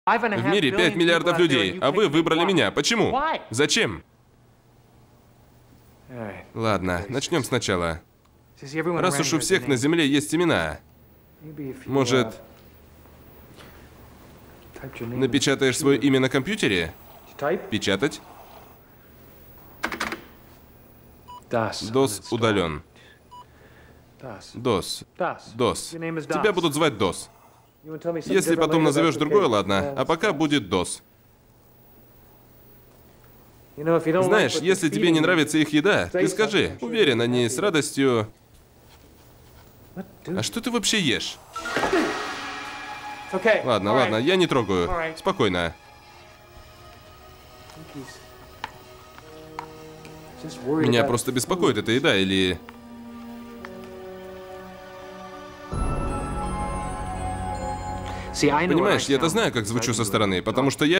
В мире 5 миллиардов людей, а вы выбрали меня. Почему? Зачем? Ладно, начнем сначала. Раз уж у всех на Земле есть имена, может, напечатаешь свое имя на компьютере? Печатать? DOS удален. DOS. DOS. Тебя будут звать DOS. Если потом назовешь другое, ладно. А пока будет DOS. Знаешь, если тебе не нравится их еда, ты скажи. Уверен, они с радостью... А что ты вообще ешь? Ладно, ладно, я не трогаю. Спокойно. Меня просто беспокоит эта еда, или... Понимаешь, я-то знаю, как звучу со стороны, потому что я...